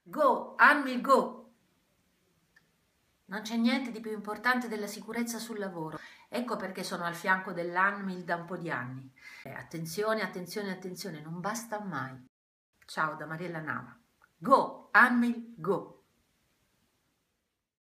Go, Anmil, go! Non c'è niente di più importante della sicurezza sul lavoro. Ecco perché sono al fianco dell'Anmil da un po' di anni. Attenzione, attenzione, attenzione, non basta mai. Ciao da Mariella Nava. Go, Anmil, go!